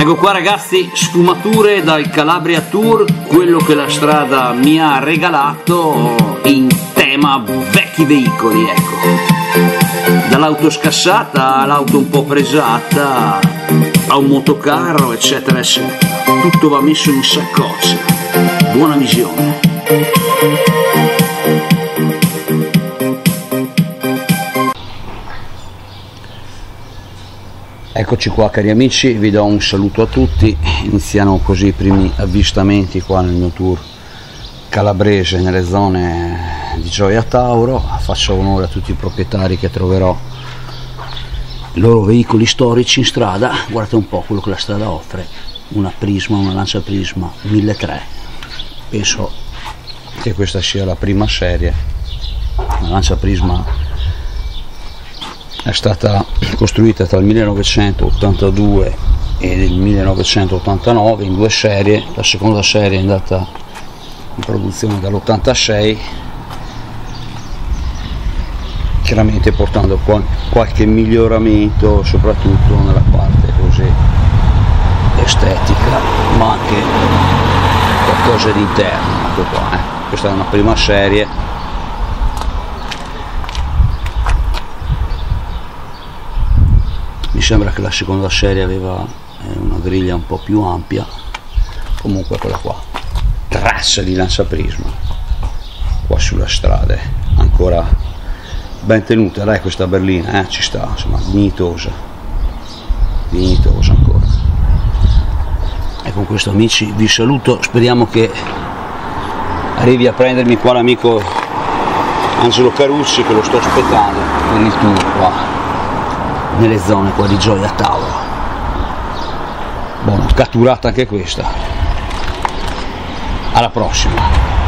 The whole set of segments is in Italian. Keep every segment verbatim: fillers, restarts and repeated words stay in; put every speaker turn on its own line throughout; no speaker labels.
Ecco qua ragazzi, sfumature dal Calabria Tour, quello che la strada mi ha regalato in tema vecchi veicoli, ecco. Dall'auto scassata all'auto un po' presata, a un motocarro, eccetera, eccetera. Tutto va messo in saccoccia. Buona visione. Eccoci qua cari amici, vi do un saluto a tutti. Iniziano così i primi avvistamenti qua nel mio tour calabrese nelle zone di Gioia Tauro. Faccio onore a tutti i proprietari che troverò i loro veicoli storici in strada. Guardate un po' quello che la strada offre, una Prisma, una Lancia Prisma milletrecento. Penso che questa sia la prima serie. La Lancia Prisma è stata costruita tra il millenovecentottantadue e il millenovecentottantanove in due serie. La seconda serie è andata in produzione dall'ottantasei, chiaramente portando qualche miglioramento soprattutto nella parte così estetica, ma anche qualcosa di interno. Ecco qua, eh. Questa è una prima serie. Mi sembra che la seconda serie aveva una griglia un po' più ampia. Comunque quella qua, traccia di Lancia Prisma qua sulla strada, ancora ben tenuta, dai, questa berlina, eh, ci sta, insomma, dignitosa, dignitosa ancora. E con questo amici vi saluto, speriamo che arrivi a prendermi qua l'amico Angelo Carucci, che lo sto aspettando per il tour qua nelle zone qua di Gioia Tauro. Buona, catturata anche questa. Alla prossima.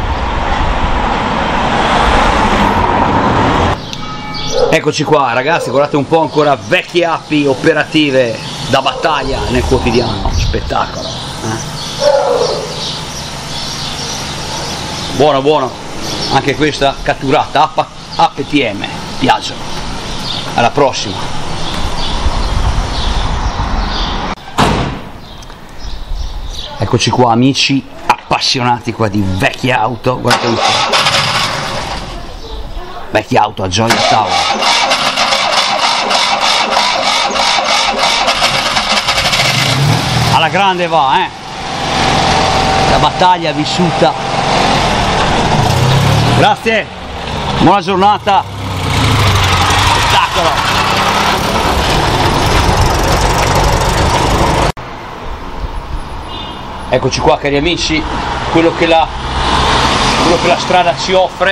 Eccoci qua ragazzi, guardate un po', ancora vecchie api operative da battaglia nel quotidiano, spettacolo, eh? Buono buono, anche questa catturata, A P T M, Piaggio. Alla prossima. Eccoci qua amici appassionati qua di vecchie auto, guardate un po', vecchie auto a Gioia Tauro. Alla grande va, eh? La battaglia vissuta. Grazie, buona giornata, spettacolo. Eccoci qua cari amici, quello che la, quello che la strada ci offre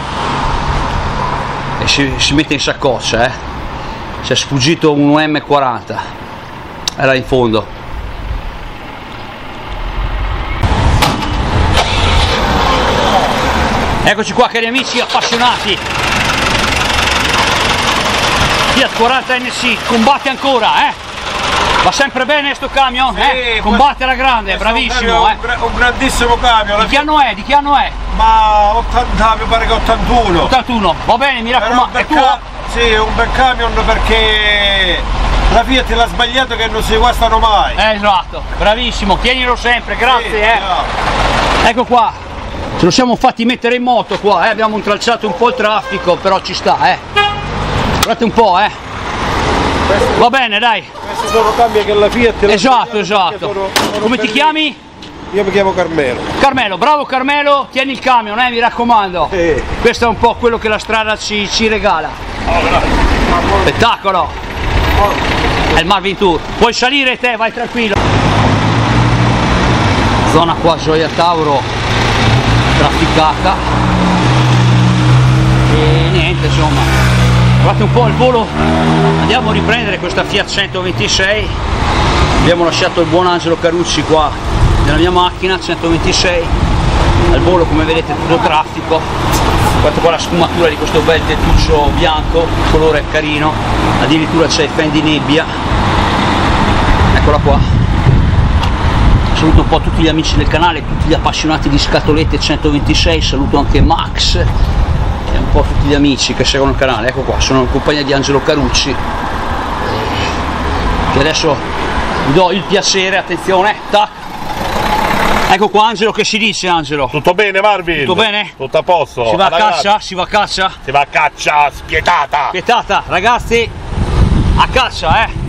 e si, si mette in saccoccia, eh. Ci è sfuggito un U M quaranta, era in fondo. Eccoci qua cari amici appassionati. Fiat quaranta N C combatte ancora, eh. Va sempre bene sto camion? Sì, eh? Combatte alla grande, bravissimo,
un,
eh?
un, un grandissimo camion.
Di che anno è? Di che anno è?
Ma ottanta, mi pare che ottantuno.
ottantuno, va bene, mi raccomando. È tuo?
Sì, è un bel camion perché la Fiat l'ha sbagliato che non si guastano mai.
Eh, esatto, bravissimo, tienilo sempre, grazie,
sì,
eh.
No.
Ecco qua, ce lo siamo fatti mettere in moto qua, eh? Abbiamo intralciato un po' il traffico, però ci sta, eh. Guardate un po', eh. Va bene, dai.
Questi sono cambi che la Fiat...
Esatto, esatto. Sono, sono come ti chiami?
Io mi chiamo Carmelo.
Carmelo, bravo Carmelo, tieni il camion, eh, mi raccomando.
Sì.
Questo è un po' quello che la strada ci, ci regala.
Oh,
spettacolo. Oh. È il Marvin Tour. Puoi salire te, vai tranquillo. Zona qua Gioia Tauro trafficata. E niente, insomma. Guardate un po' il volo, andiamo a riprendere questa Fiat centoventisei. Abbiamo lasciato il buon Angelo Carucci qua nella mia macchina centoventisei. Al volo, come vedete, tutto traffico. Guardate qua la sfumatura di questo bel tettuccio bianco, il colore è carino, addirittura c'è il Fendi Nebbia. Eccola qua. Saluto un po' tutti gli amici del canale, tutti gli appassionati di scatolette centoventisei, saluto anche Max e un po' tutti gli amici che seguono il canale. Ecco qua, sono in compagnia di Angelo Carucci, che adesso vi do il piacere, attenzione, tac. Ecco qua Angelo, che si dice Angelo?
Tutto bene Marvin?
Tutto bene?
Tutto a posto.
Si va a
ragazzi.
caccia? Si va a caccia?
Si va a caccia spietata!
Spietata, ragazzi, a caccia, eh!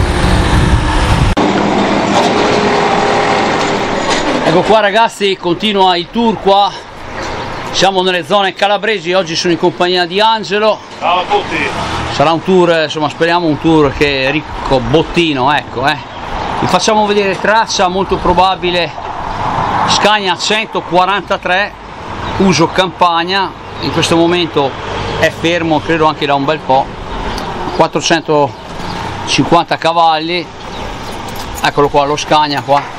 Ecco qua ragazzi, continua il tour qua, siamo nelle zone calabresi, oggi sono in compagnia di Angelo.
Ciao a tutti!
Sarà un tour, insomma speriamo un tour che è ricco, bottino, ecco, eh. Vi facciamo vedere traccia molto probabile Scania centoquarantatré, uso campagna, in questo momento è fermo, credo anche da un bel po', quattrocentocinquanta cavalli, eccolo qua lo Scania qua.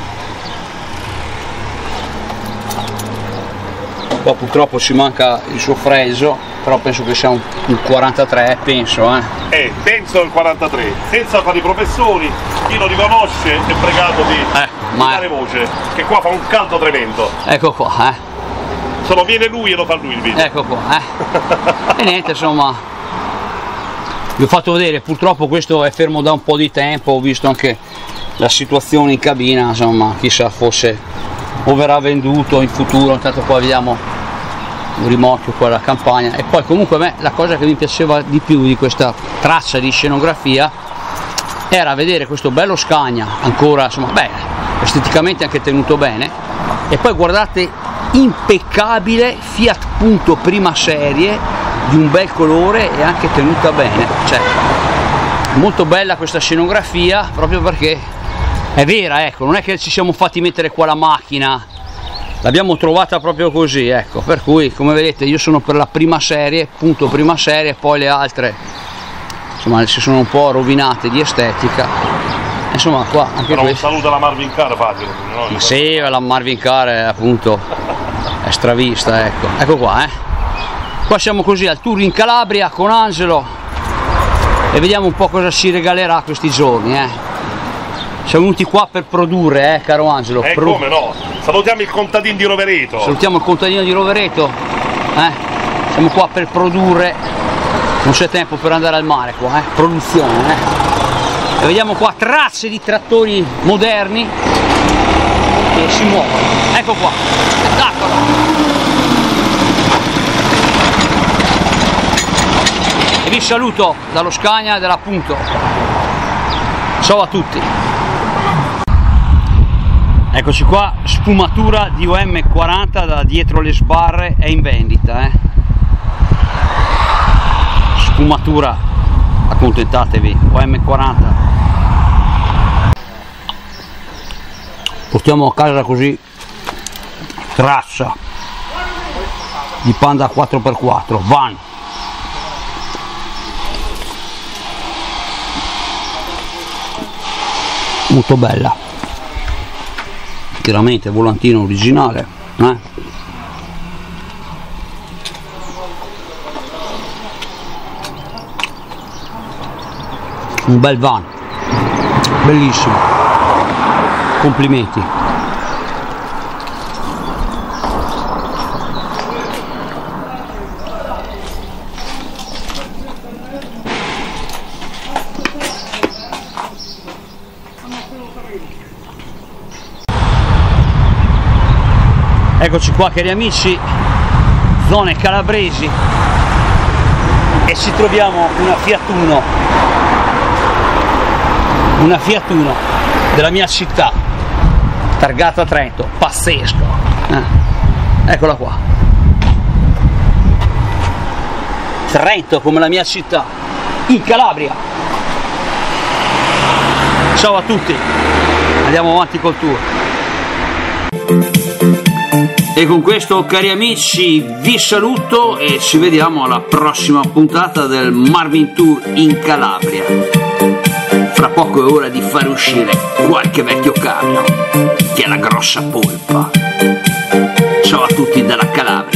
Qua purtroppo ci manca il suo freso, però penso che sia un, un quarantatré, penso, eh.
Eh, penso il quarantatré, senza fare i professori, chi lo riconosce è pregato di,
Eh,
di
ma-
dare voce, che qua fa un caldo tremendo.
Ecco qua, eh.
Se lo viene lui e lo fa lui il video.
Ecco qua, eh. E niente, insomma, vi ho fatto vedere, purtroppo questo è fermo da un po' di tempo, ho visto anche la situazione in cabina, insomma, chissà fosse o verrà venduto in futuro. Intanto qua vediamo un rimorchio qua alla campagna. E poi comunque a me la cosa che mi piaceva di più di questa traccia di scenografia era vedere questo bello Scania ancora, insomma, beh, esteticamente anche tenuto bene, e poi guardate, impeccabile Fiat Punto prima serie di un bel colore e anche tenuta bene, cioè molto bella questa scenografia, proprio perché è vera, ecco, non è che ci siamo fatti mettere qua la macchina, l'abbiamo trovata proprio così, ecco, per cui come vedete io sono per la prima serie, punto prima serie, poi le altre insomma si sono un po' rovinate di estetica, insomma qua anche
Però
questo.
un saluto alla Marvin Car facile, no?
Ma sì, la Marvin Car è, appunto è stravista, ecco, ecco qua, eh. Qua siamo così al tour in Calabria con Angelo e vediamo un po' cosa ci regalerà questi giorni, eh. Siamo venuti qua per produrre, eh, caro Angelo.
Eh,
Pro...
come no? Salutiamo il contadino di Rovereto.
Salutiamo il contadino di Rovereto, eh. Siamo qua per produrre, non c'è tempo per andare al mare qua, eh. Produzione, eh. E vediamo qua tracce di trattori moderni che si muovono. Ecco qua, spettacolo. E vi saluto dallo Scania e dalla Punto. Ciao a tutti. Eccoci qua, sfumatura di O M quaranta da dietro le sbarre, è in vendita, eh. Sfumatura, accontentatevi, O M quaranta. Portiamo a casa così traccia di Panda quattro per quattro, van. Molto bella, chiaramente volantino originale, eh? Un bel van, bellissimo, complimenti. Eccoci qua cari amici, zone calabresi, e ci troviamo una Fiat Uno, una Fiat Uno della mia città, targata Trento, pazzesco, eh. Eccola qua, Trento come la mia città, in Calabria. Ciao a tutti, andiamo avanti col tour. E con questo cari amici vi saluto e ci vediamo alla prossima puntata del Marvin Tour in Calabria. Fra poco è ora di fare uscire qualche vecchio camion che è la grossa polpa. Ciao a tutti dalla Calabria.